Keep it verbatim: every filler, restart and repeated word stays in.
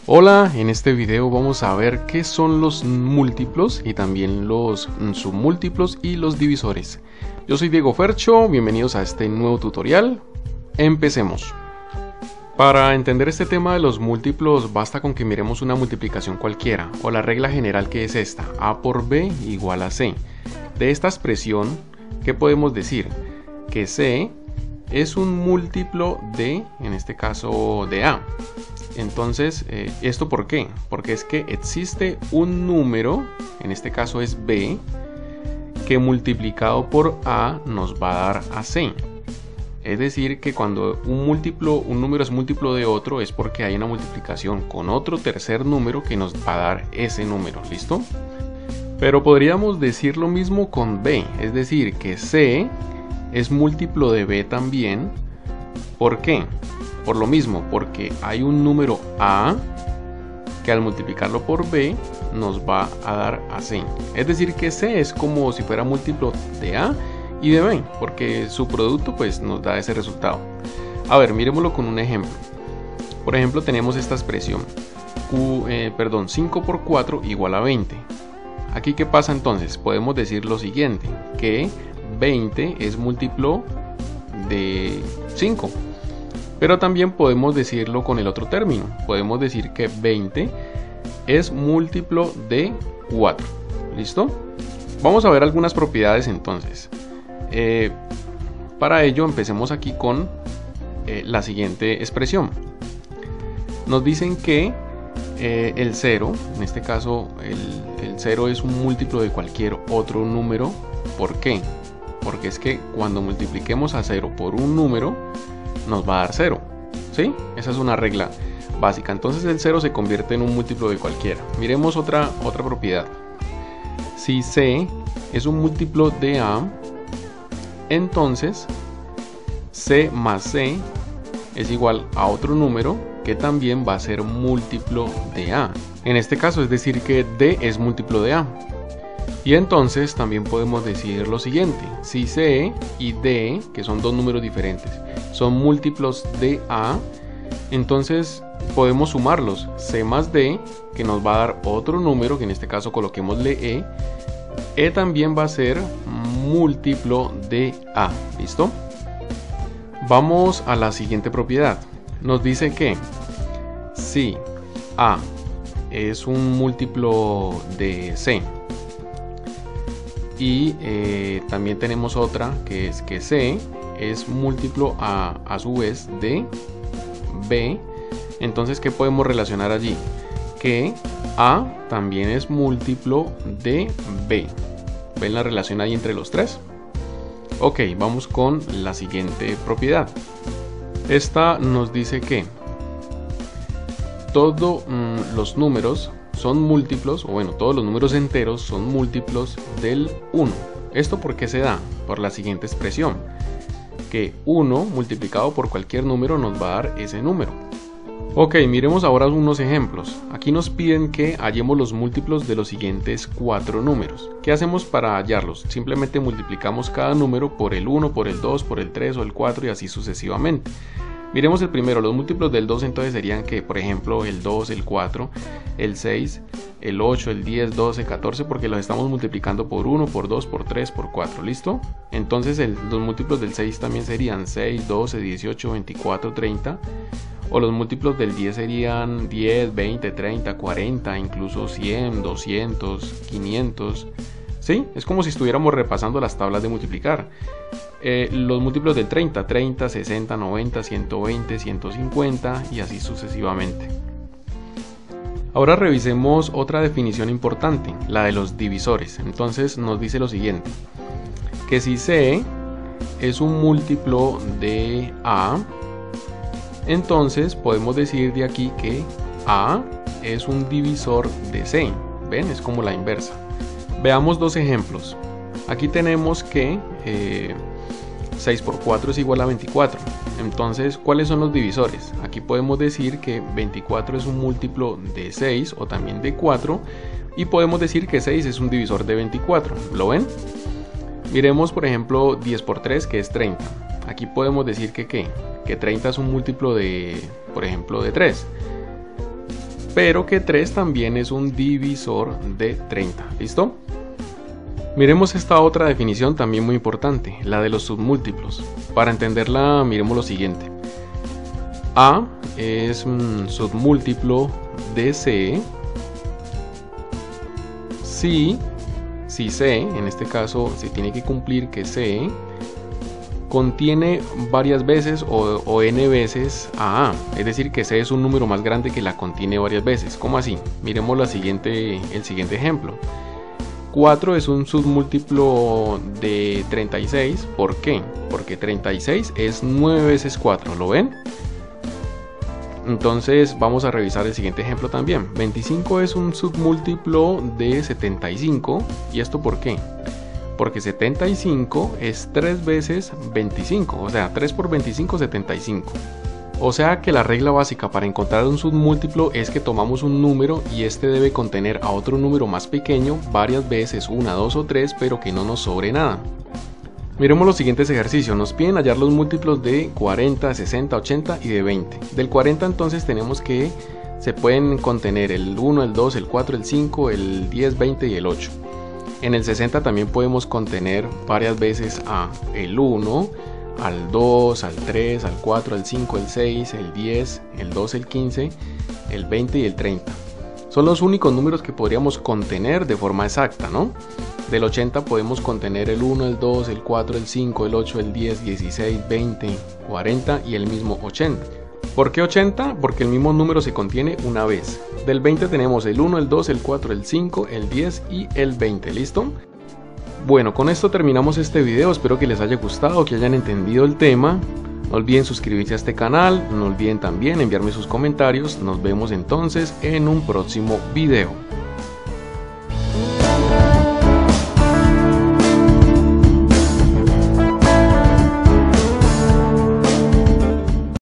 Hola, en este video vamos a ver qué son los múltiplos y también los submúltiplos y los divisores. Yo soy Diego Fercho, bienvenidos a este nuevo tutorial. Empecemos. Para entender este tema de los múltiplos basta con que miremos una multiplicación cualquiera o la regla general que es esta: A por B igual a C. De esta expresión, ¿qué podemos decir? Que C es un múltiplo de, en este caso, de A. Entonces, eh, ¿esto por qué? Porque es que existe un número, en este caso es B, que multiplicado por A nos va a dar a C. Es decir, que cuando un múltiplo, un número es múltiplo de otro, es porque hay una multiplicación con otro tercer número que nos va a dar ese número, ¿listo? Pero podríamos decir lo mismo con B, es decir, que C es múltiplo de B también. ¿Por qué? Por lo mismo, porque hay un número A que al multiplicarlo por B nos va a dar a C. Es decir, que C es como si fuera múltiplo de A y de B, porque su producto pues nos da ese resultado. A ver, miremoslo con un ejemplo. Por ejemplo, tenemos esta expresión, Q, eh, perdón, cinco por cuatro igual a veinte. Aquí, ¿qué pasa entonces? Podemos decir lo siguiente, que veinte es múltiplo de cinco. Pero también podemos decirlo con el otro término. Podemos decir que veinte es múltiplo de cuatro. ¿Listo? Vamos a ver algunas propiedades entonces. Eh, para ello empecemos aquí con eh, la siguiente expresión. Nos dicen que eh, el cero, en este caso el, el cero es un múltiplo de cualquier otro número. ¿Por qué? Porque es que cuando multipliquemos a cero por un número nos va a dar cero, ¿sí? Esa es una regla básica. Entonces el cero se convierte en un múltiplo de cualquiera. Miremos otra, otra propiedad. Si C es un múltiplo de A, entonces C más C es igual a otro número que también va a ser múltiplo de A. En este caso, es decir que D es múltiplo de A. Y entonces también podemos decir lo siguiente: si C y D, que son dos números diferentes, son múltiplos de A, entonces podemos sumarlos. C más D, que nos va a dar otro número, que en este caso coloquémosle E. E también va a ser múltiplo de A. ¿Listo? Vamos a la siguiente propiedad. Nos dice que si A es un múltiplo de C, y eh, también tenemos otra que es que C es múltiplo a, a su vez de B. Entonces, ¿qué podemos relacionar allí? Que A también es múltiplo de B. ¿Ven la relación ahí entre los tres? Ok, vamos con la siguiente propiedad. Esta nos dice que todos mmm, los números son múltiplos, o bueno, todos los números enteros son múltiplos del uno. ¿Esto por qué se da? Por la siguiente expresión, que uno multiplicado por cualquier número nos va a dar ese número. Ok, miremos ahora unos ejemplos. Aquí nos piden que hallemos los múltiplos de los siguientes cuatro números. ¿Qué hacemos para hallarlos? Simplemente multiplicamos cada número por el uno, por el dos, por el tres o el cuatro y así sucesivamente. Miremos el primero. Los múltiplos del dos entonces serían que, por ejemplo, el dos, el cuatro, el seis, el ocho, el diez, doce, catorce, porque los estamos multiplicando por uno, por dos, por tres, por cuatro. ¿Listo? Entonces el, los múltiplos del seis también serían seis, doce, dieciocho, veinticuatro, treinta. O los múltiplos del diez serían diez, veinte, treinta, cuarenta, incluso cien, doscientos, quinientos. ¿Sí? Es como si estuviéramos repasando las tablas de multiplicar. Eh, los múltiplos del treinta, treinta, sesenta, noventa, ciento veinte, ciento cincuenta y así sucesivamente. Ahora revisemos otra definición importante, la de los divisores. Entonces nos dice lo siguiente, que si C es un múltiplo de A, entonces podemos decir de aquí que A es un divisor de C. ¿Ven? Es como la inversa. Veamos dos ejemplos. Aquí tenemos que eh, seis por cuatro es igual a veinticuatro. Entonces, ¿cuáles son los divisores? Aquí podemos decir que veinticuatro es un múltiplo de seis o también de cuatro. Y podemos decir que seis es un divisor de veinticuatro. ¿Lo ven? Miremos, por ejemplo, diez por tres, que es treinta. Aquí podemos decir que, ¿qué? que treinta es un múltiplo de, por ejemplo, de tres. pero que tres también es un divisor de treinta. ¿Listo? Miremos esta otra definición también muy importante, la de los submúltiplos. Para entenderla, miremos lo siguiente. A es un submúltiplo de C si, si C, en este caso se tiene que cumplir que C contiene varias veces o, o n veces a A, es decir que C es un número más grande que la contiene varias veces. ¿Cómo así? Miremos la siguiente, el siguiente ejemplo. cuatro es un submúltiplo de treinta y seis. ¿Por qué? Porque treinta y seis es nueve veces cuatro, ¿lo ven? Entonces vamos a revisar el siguiente ejemplo también. veinticinco es un submúltiplo de setenta y cinco. ¿Y esto por qué? Porque setenta y cinco es tres veces veinticinco, o sea, tres por veinticinco, setenta y cinco. O sea que la regla básica para encontrar un submúltiplo es que tomamos un número y este debe contener a otro número más pequeño varias veces, una, dos o tres, pero que no nos sobre nada. Miremos los siguientes ejercicios. Nos piden hallar los múltiplos de cuarenta, sesenta, ochenta y de veinte. Del cuarenta entonces tenemos que se pueden contener el uno, el dos, el cuatro, el cinco, el diez, veinte y el ocho. En el sesenta también podemos contener varias veces a el uno, al dos, al tres, al cuatro, al cinco, el seis, el diez, el doce, el quince, el veinte y el treinta. Son los únicos números que podríamos contener de forma exacta, ¿no? Del ochenta podemos contener el uno, el dos, el cuatro, el cinco, el ocho, el diez, dieciséis, veinte, cuarenta y el mismo ochenta. ¿Por qué ochenta? Porque el mismo número se contiene una vez. Del veinte tenemos el uno, el dos, el cuatro, el cinco, el diez y el veinte. ¿Listo? Bueno, con esto terminamos este video. Espero que les haya gustado, que hayan entendido el tema. No olviden suscribirse a este canal. No olviden también enviarme sus comentarios. Nos vemos entonces en un próximo video.